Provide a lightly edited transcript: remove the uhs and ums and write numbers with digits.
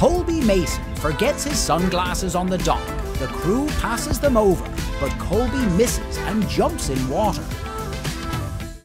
Colby Mason forgets his sunglasses on the dock. The crew passes them over, but Colby misses and jumps in water.